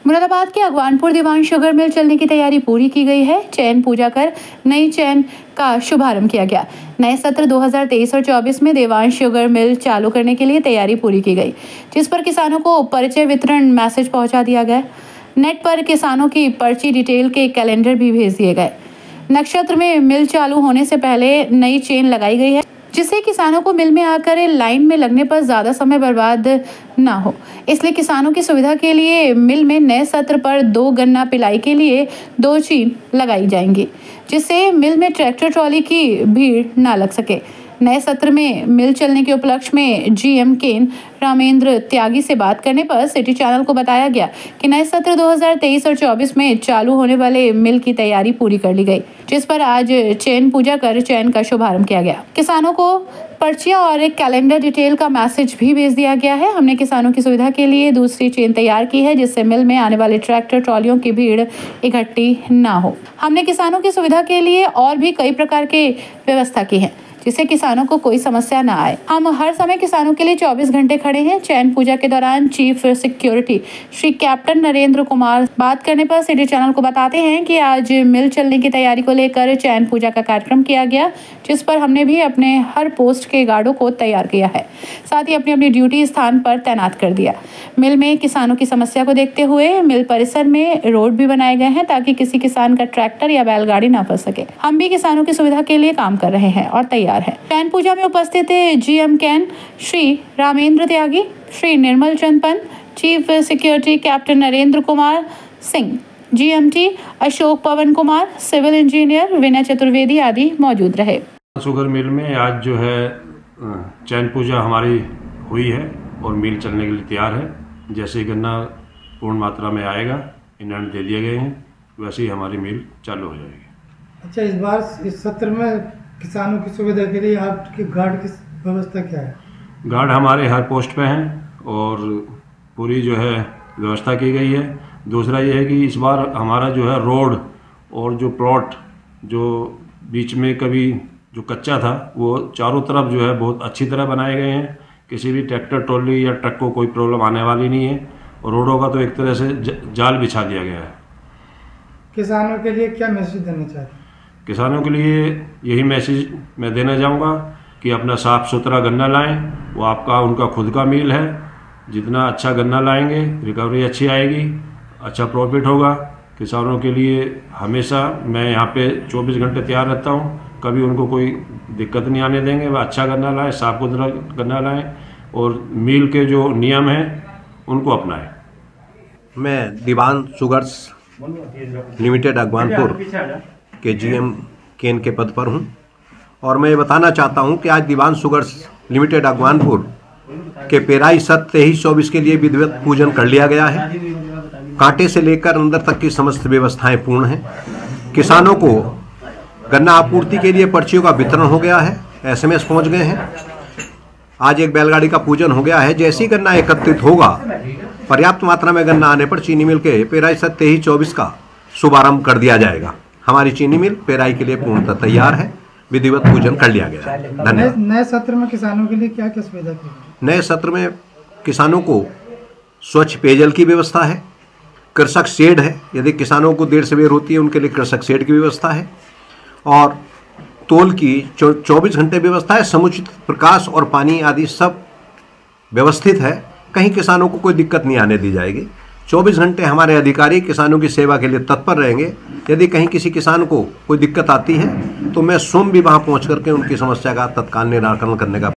मुरादाबाद के अगवानपुर दीवान sugar mill चलने की तैयारी पूरी की गई है। चैन पूजा कर नई चैन का शुभारंभ किया गया। नए सत्र 2023 और 24 में दीवान शुगर मिल चालू करने के लिए तैयारी पूरी की गई, जिस पर किसानों को परिचय वितरण मैसेज पहुंचा दिया गया। नेट पर किसानों की पर्ची डिटेल के कैलेंडर भी भेज दिए गए। नक्षत्र में मिल चालू होने से पहले नई चेन लगाई गई है, जिससे किसानों को मिल में आकर लाइन में लगने पर ज्यादा समय बर्बाद ना हो। इसलिए किसानों की सुविधा के लिए मिल में नए सत्र पर 2 गन्ना पिलाई के लिए 2 चेन लगाई जाएंगी, जिससे मिल में ट्रैक्टर ट्रॉली की भीड़ ना लग सके। नए सत्र में मिल चलने के उपलक्ष्य में जीएम केन रामेंद्र त्यागी से बात करने पर सिटी चैनल को बताया गया कि नए सत्र 2023 और 24 में चालू होने वाले मिल की तैयारी पूरी कर ली गई, जिस पर आज चैन पूजा कर चैन का शुभारंभ किया गया। किसानों को पर्चियां और एक कैलेंडर डिटेल का मैसेज भी भेज दिया गया है। हमने किसानों की सुविधा के लिए दूसरी चेन तैयार की है, जिससे मिल में आने वाले ट्रैक्टर ट्रॉलियों की भीड़ इकट्ठी ना हो। हमने किसानों की सुविधा के लिए और भी कई प्रकार के व्यवस्था की है, जिससे किसानों को कोई समस्या ना आए। हम हर समय किसानों के लिए 24 घंटे खड़े हैं। चैन पूजा के दौरान chief security Shri captain Narendra Kumar बात करने पर सिटी चैनल को बताते हैं कि आज मिल चलने की तैयारी को लेकर चैन पूजा का कार्यक्रम किया गया, जिस पर हमने भी अपने हर पोस्ट के गार्डों को तैयार किया है, साथ ही अपनी अपनी ड्यूटी स्थान पर तैनात कर दिया। मिल में किसानों की समस्या को देखते हुए मिल परिसर में रोड भी बनाए गए हैं, ताकि किसी किसान का ट्रैक्टर या बैलगाड़ी ना फंस सके। हम भी किसानों की सुविधा के लिए काम कर रहे हैं और तैयार है। चैन पूजा में उपस्थित जीएम कैन Shri Ramendra Tyagi, Shri Nirmal Chand Pant, chief security captain Narendra Kumar Singh, GMT Ashok Pawan Kumar, civil engineer Vinay Chaturvedi आदि मौजूद रहे। शुगर मिल में आज जो है चैन पूजा हमारी हुई है और मिल चलने के लिए तैयार है। जैसे ही गन्ना पूर्ण मात्रा में आएगा, इनाम दे दिए गए हैं, वैसे ही हमारी मिल चालू हो जाएगी। अच्छा, इस बार इस सत्र में किसानों की सुविधा के लिए आपकी गार्ड की व्यवस्था क्या है? गार्ड हमारे हर पोस्ट पे हैं और पूरी जो है व्यवस्था की गई है। दूसरा ये है कि इस बार हमारा जो है रोड और जो प्लॉट जो बीच में कभी जो कच्चा था, वो चारों तरफ जो है बहुत अच्छी तरह बनाए गए हैं। किसी भी ट्रैक्टर ट्रॉली या ट्रक को कोई प्रॉब्लम आने वाली नहीं है और रोडों का तो एक तरह से जाल बिछा दिया गया है। किसानों के लिए क्या मैसेज देना चाहते हैं? किसानों के लिए यही मैसेज मैं देना चाहूँगा कि अपना साफ़ सुथरा गन्ना लाएं। वो आपका उनका खुद का मील है। जितना अच्छा गन्ना लाएंगे, रिकवरी अच्छी आएगी, अच्छा प्रॉफिट होगा। किसानों के लिए हमेशा मैं यहाँ पे 24 घंटे तैयार रहता हूँ। कभी उनको कोई दिक्कत नहीं आने देंगे। वह अच्छा गन्ना लाएं, साफ सुथरा गन्ना लाएं और मील के जो नियम हैं उनको अपनाएं। मैं दीवान शुगर्स लिमिटेड अगवानपुर के जीएम केन के पद पर हूं और मैं ये बताना चाहता हूं कि आज दीवान शुगर्स लिमिटेड अगवानपुर के पेराई सत्र 23-24 के लिए विधिवत पूजन कर लिया गया है। कांटे से लेकर अंदर तक की समस्त व्यवस्थाएं पूर्ण हैं। किसानों को गन्ना आपूर्ति के लिए पर्चियों का वितरण हो गया है, एसएमएस पहुंच गए हैं। आज एक बैलगाड़ी का पूजन हो गया है। जैसे ही गन्ना एकत्रित होगा, पर्याप्त मात्रा में गन्ना आने पर चीनी मिल के पेराई सत्र 23-24 का शुभारंभ कर दिया जाएगा। हमारी चीनी मिल पेराई के लिए पूर्णतः तैयार है। विधिवत पूजन कर लिया गया है। धन्यवाद। नए सत्र में किसानों के लिए क्या क्या सुविधा की? नए सत्र में किसानों को स्वच्छ पेयजल की व्यवस्था है, कृषक शेड है। यदि किसानों को देर सवेर होती है, उनके लिए कृषक शेड की व्यवस्था है और तोल की 24 घंटे व्यवस्था है। समुचित प्रकाश और पानी आदि सब व्यवस्थित है। कहीं किसानों को कोई दिक्कत नहीं आने दी जाएगी। 24 घंटे हमारे अधिकारी किसानों की सेवा के लिए तत्पर रहेंगे। यदि कहीं किसी किसान को कोई दिक्कत आती है तो मैं स्वयं भी वहां पहुंच करके उनकी समस्या का तत्काल निराकरण करने का